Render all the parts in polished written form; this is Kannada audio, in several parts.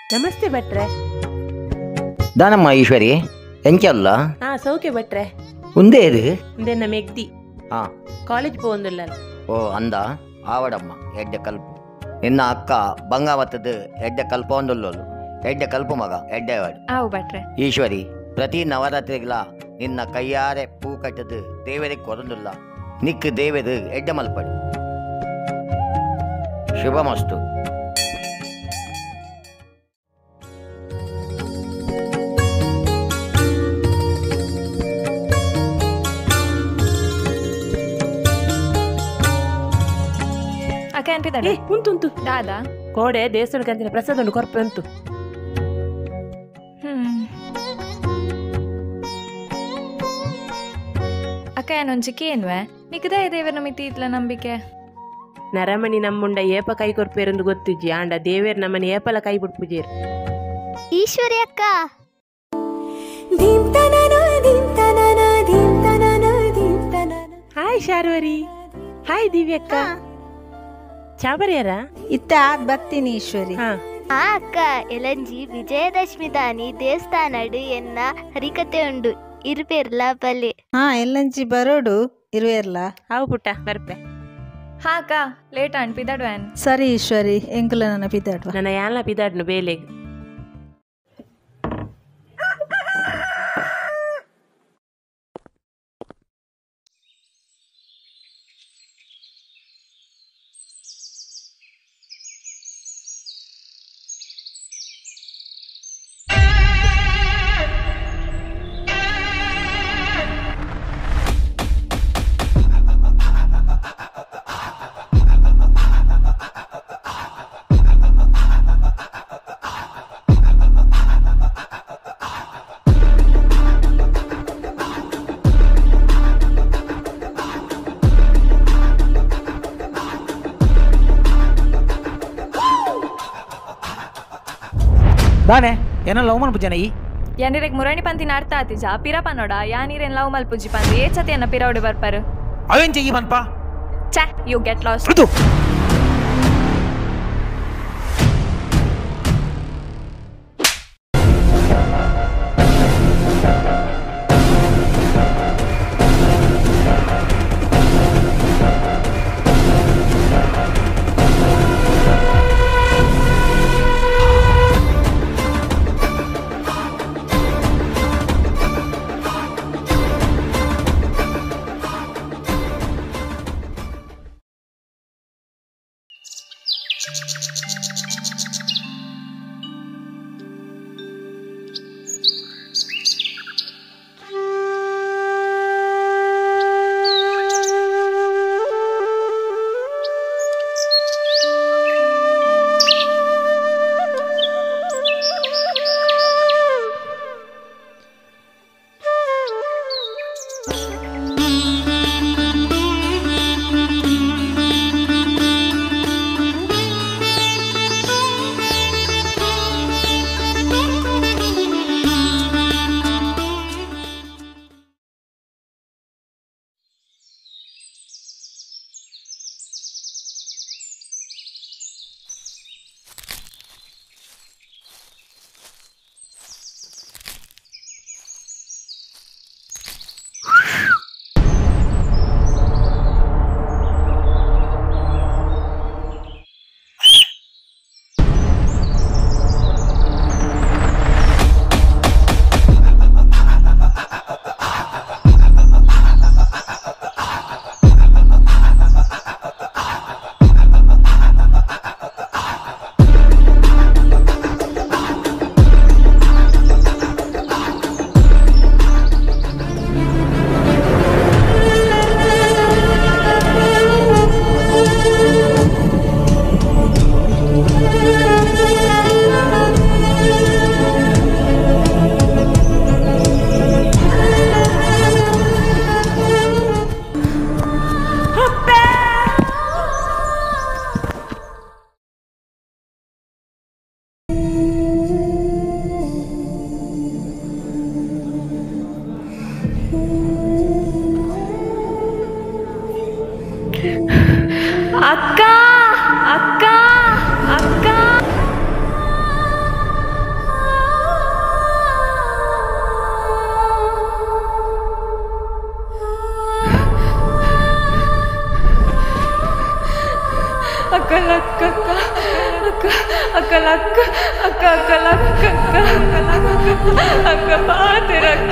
ನಮಸ್ತೆ ಭಟ್ರೆ. ದಾನಮ್ಮ ಈಶ್ವರಿ ಎಂಚಲ್ಲ ಸೌಖ್ಯ ಭಟ್ರೆ. ఉందే ఇది ఉందేన్న ಮೆಗ್ದಿ ಕಾಲೇಜ್ పోందుల్ల. ಓ ಅಂದ ಆವಡಮ್ಮ ಎಡ್ಡೆ ಕಲ್ಪು ನಿನ್ನ ಅಕ್ಕ ಬಂಗಾವತ್ತದ ಎಡ್ಡೆ ಕಲ್ಪ ಒಂದುಲ್ಲೋಲು ಎಡ್ಡೆ ಕಲ್ಪು ಮಗ ಎಡ್ಡೆವಾಡು ಆವು ಭಟ್ರೆ. ಈಶ್ವರಿ ಪ್ರತಿ ನವರಾತ್ರಿಗಳ ನಿನ್ನ ಕೈಯಾರೆ ಪೂ ಕಟ್ಟದು ದೇವರಿಗೆ ಕೊರಂದುಲ್ಲ ನಿಕ್ ದೇವರು ಎಡ್ಡೆ ಮಲ್ಪಡು. ಶುಭಮಸ್ತು. ಅಕ್ಕ ಅನ್ಪಿದಾಡ ಉಂಟುಂಟು ದಾದಾ ಕೋಡೆ ದೇವಸ್ಥಾನಕ್ಕೆ ಅಂತಿನ ಪ್ರಸಾದ ಉಂಟು ಕೊರಪೆ ಉಂಟು. ಅಕ್ಕ ಏನೊಂಚಿಕೆ ಏನ್ವೆ ನಿಕ್ದೇ ದೇವರ ಮಿತಿ ಇತ್ಲ ನಂಬಿಕೆ ನರಮಣಿ ನಮ್ಮುಂಡ ಏಪ ಕೈ ಕೊರ್ಪೇರೆಂದು ಗೊತ್ತಿಜ್ಜಿ ಆಂಡ ದೇವೇರ್ ನಮ್ಮನಿ ಏಪಲ ಕೈ ಬಿಟ್ಪುಜೇರು. ಈಶ್ವರಿ ಅಕ್ಕ ಹಾಯ್ ಶಾರ್ವರಿ. ಹಾಯ್ ದಿವ್ಯಕ್ಕ. ಚಾಬರಿಯಾರ ಇತ್ತ ಬರ್ತೀನಿ ಈಶ್ವರಿ. ಆ ಅಕ್ಕ ಎಲಂಜಿ ವಿಜಯದಶಮಿ ದಾನಿ ದೇವಸ್ಥಾನಡು ಎನ್ನ ಹರಿಕತೆ ಉಂಡು ಇರುಪೇರ್ಲ ಬಲ್ಲೆ. ಎಲ್ಲಂಚಿ ಬರೋಡು ಇರುವೆರ್ಲ. ಅವು ಪುಟ್ಟ ಬರ್ಪೆ. ಹಾ ಅಕ್ಕ ಲೇಟ್ ಅನ್ಪಿದಾಡ್ವೇನ್. ಸರಿ ಈಶ್ವರಿ ಎಂಕುಲ ನನ್ನ ಪಿದಾಡ್ವ. ನನ್ನ ಯಾಲ ಪಿದಾಡ್ನು ಬೇಲೆಗ್. ದಾನೆ ಏನ ಲವ್ ಮನ್ ಪುಜನ ಈ ಯಾನಿರೆಗ್ ಮುರಣಿ ಪಂತಿನ ಅರ್ಥ ಆತಿಜ ಪಿರ ಪನ್ನೋಡ ಯಾನಿರೆನ್ ಲವ್ ಮಲ್ ಪುಜಿ ಪಂದು ಏಚತಿ ಅನ್ನ ಪಿರೌಡಿ ಬರ್ಪಾರು ಅವೇನ್ ಚೆಗಿ ಪನ್ಪ ಛೆ ಯು ಗೆಟ್ ಲಾಸ್ಟ್. ಅದು ಅಕ್ಕ ಅಕ್ಕ ಅಕ್ಕ ಲಕ್ಕ ಅಕ್ಕ ಅಕ್ಕ ಲಕ್ಕ ಅಕ್ಕ ಅಕ್ಕ ಪಾತಿರಕ್ಕ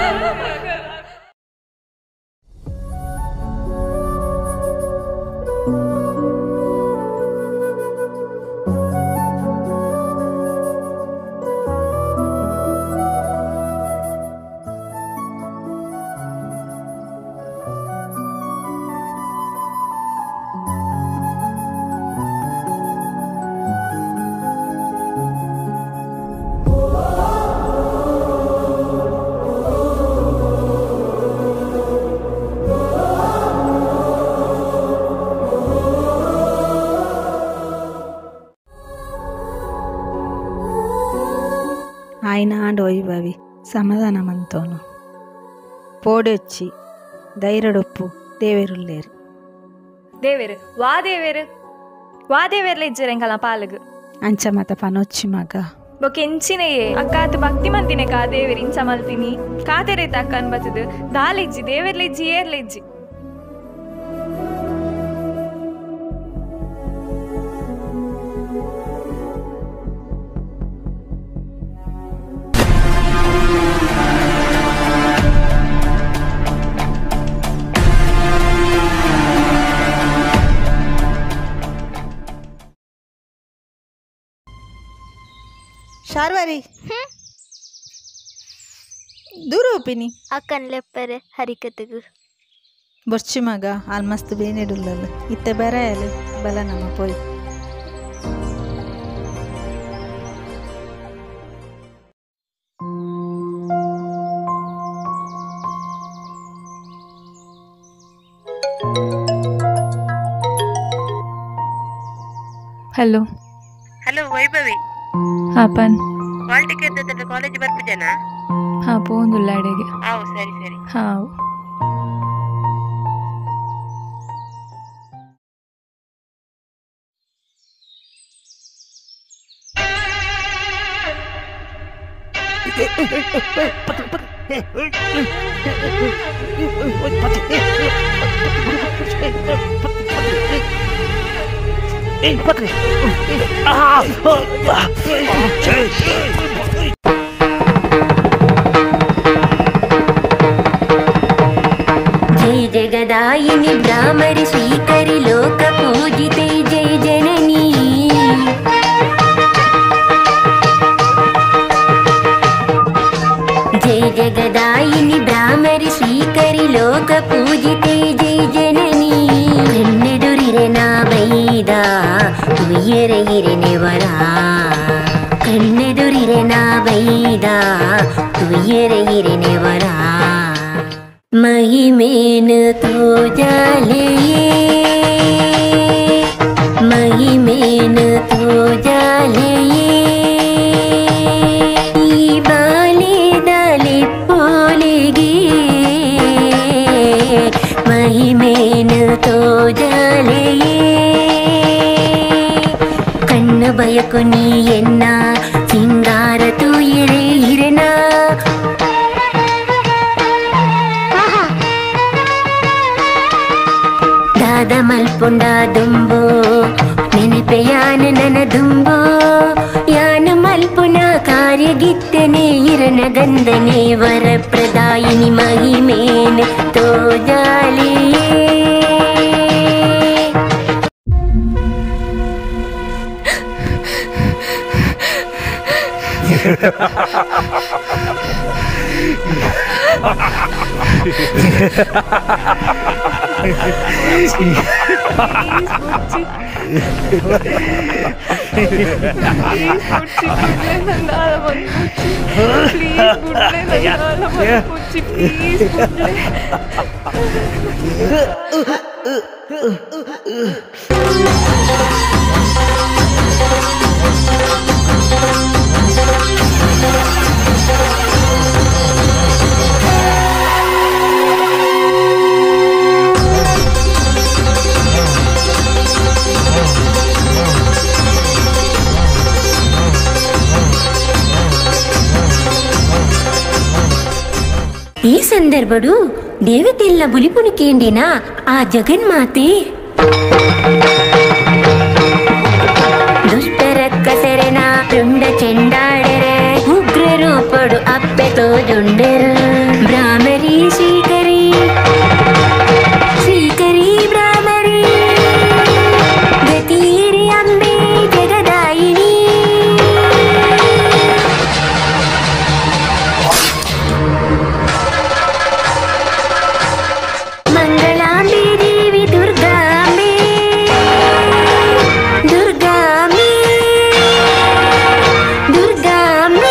ఆయన వైభవి సమాధానమంతోను పోడొచ్చి ధైర్యడొప్పు దేవేరులేరు ದೇವೇರು ವಾ ದೇವೇರ್ಲ ಇಜ್ಜರೆಂಕಲ ಪಾಲಗು ಅಂಚಮತ ಪನೊಚ್ಚಿ ಮಗ ಬೊಕೆಂಚಿನೆಯೇ ಅಕ್ಕಾತು ಭಕ್ತಿ ಮಂತಿನೆ ಕಾ ದೇವೇರು ಇಂಚ ಮಲ್ತಿನಿ ಕಾತೆರೇತ ಅಕ್ಕನ್ ಬತ್ತದು ದಾಲಿಜ್ಜಿ ದೇವೇರ್ಲಿಜ್ಜಿ ಏರ್ಲಿಜ್ಜಿ ಶಾರ್ವರಿ ದೂರ ಒಪ್ಪಿನಿ ಅಕ್ಕನ್ ಲೆಪ್ಪರೆ ಹರಿಕತೆಗು ಬೊರ್ಚಿ ಮಗ ಆಲ್ಮಸ್ತ್ ಬೇನೆಡುಲ್ಲಲ್ಲ ಇತ್ತೆ ಬೆರೆಯಲು ಬಲ ನಮ್ಮ ಪೋಯ್ ಹಲೋ ಹಲೋ ವೈಭವಿ ಹಾಪನ್ ಹಾಲ್ ಟಿಕೆಟ್ ಕಾಲೇಜ್ ಬರ್ಪಿದ್ದೇನಾ ಹಾ ಪೋಂದುಲ್ಲ ಅಡೆಗೆ ಹಾವು ಸರಿ ಸರಿ ಹಾವು जय जगदायिनि भ्रामरि श्रीकरि लोक पूजिते जय जननी जय जगदायिनि भ्रामरि श्रीकरि लोक पूजिते जय जननी कन्नेदुरिरे ना बैद तुय्यरे इरेने वरा कन्नेदुरिरे ना बैद तुय्यरे इरेने वरा महिमेन तो जालये महिमेन तो जालये ಈ ಬಾಲಿದಲ್ಲಿ ಪೋಲಿಗೆ ಮಹಿಮೇನು ತೋಜಲೆಯೇ ಕಣ್ಣು ಬಯಕು ನೀ ಎನ್ನ ಸಿಂಗಾರ ತೂಯಿರೆ ಇರೆನ ದಾದ ಮಲ್ಪುಂಡ ದುಂಬು ನೆನಪೆಯಾನ ನನ ದುಂಬು ಯಾನ ಮಲ್ಪುನ ಕಾರ್ಯಗಿತ್ತನೆ ಇರನ ಗಂಧನೆ ವರ ಪ್ರದಾಯಿನಿ ಮಹಿಮೇನ ತೋಜಾಲಿಯೇ ಈ ಸಂದರ್ಭಡು ದೇವತೆಲ್ಲ ಬುಲಿಪುಣಿಕೇಂಡಿನ ಆ ಜಗನ್ಮಾತೆ ದುಷ್ಟರ ಕಸರೆನ ರುಂಡ ಚೆಂಡಾಡರ ಉಗ್ರರೂಪಡು ಅಪ್ಪೆ ತೋಜುಂಡರ ಭ್ರಾಮರಿ ಶ್ರೀಕರಿ ಶ್ರೀಕರಿ ಭ್ರಾಮರಿ ಗತೀರಿ ಅಂಬೆ ಜಗದಾಯಿನಿ ಮಂಗಳಾಂಬೆ ದೇವಿ ದುರ್ಗಾಂಬೆ ದುರ್ಗಾಂಬೆ ದುರ್ಗಾಂಬೆ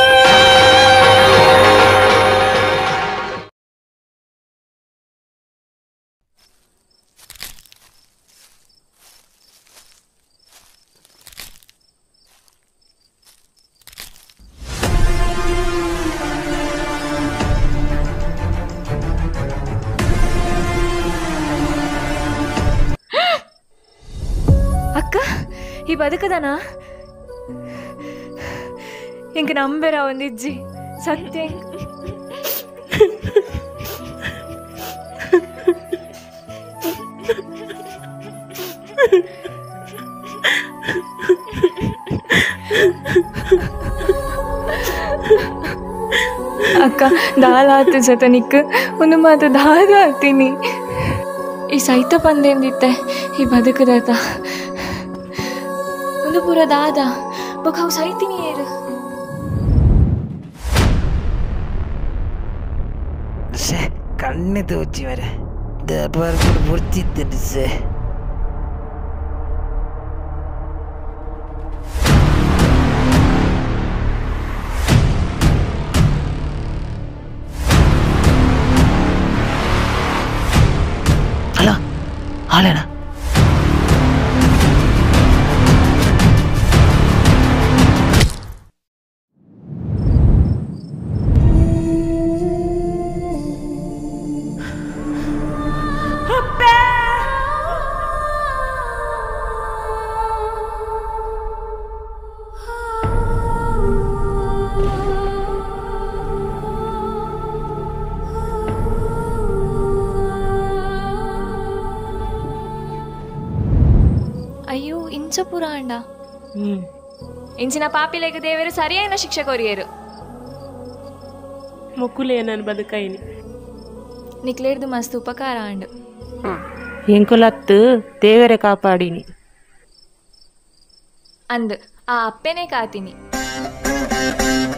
ಅಕ್ಕ ಈ ಬದುಕದನಾ ಇಂಕ ನಂಬೆರ ಒಂದಿಜ್ಜಿ ಸತ್ಯ ಅಕ್ಕ ದಾಲಾತು ಜತ ನಿಕ್ ಒಂದು ಮಾತು ದಾದ ಆತೀನಿ ಈ ಸೈತ ಪಂದೆಂದಿತ್ತೆ ಈ ಬದುಕದಾತ ಒಂದು ಪೂರ ದಾದ ಬೊಕ ಅವು ಸೈತೀನಿ ಏರು ಕಣ್ಣೆ ತೋಚಿ ಮರೆ ಬರ್ಬಿಟ್ಟು ಬರ್ತಿದ್ದೇನೆ ಸೇ ಅಲ್ಲ ಹಾಲೇನಾ ಅಯ್ಯೋ ಇಂಚ ಪುರಾಂಡ ಇಂಚಿನ ಪಾಪಿಲೆಗೆ ದೇವರು ಸರಿಯಾದ ಶಿಕ್ಷೆ ಕೊರಿಯರು ಮೊಕ್ಕುಲೇ ನನ್ನ ಬದುಕೈನಿ ನಿಕ್ಲೇರ್ದು ಮಸ್ತ್ ಉಪಕಾರ ಅಂಡು ಎಂಕುಲತ್ತು ದೇವರೇ ಕಾಪಾಡಿನಿ ಅಂದ್ ಆ ಅಪ್ಪೆನೇ ಕಾತೀನಿ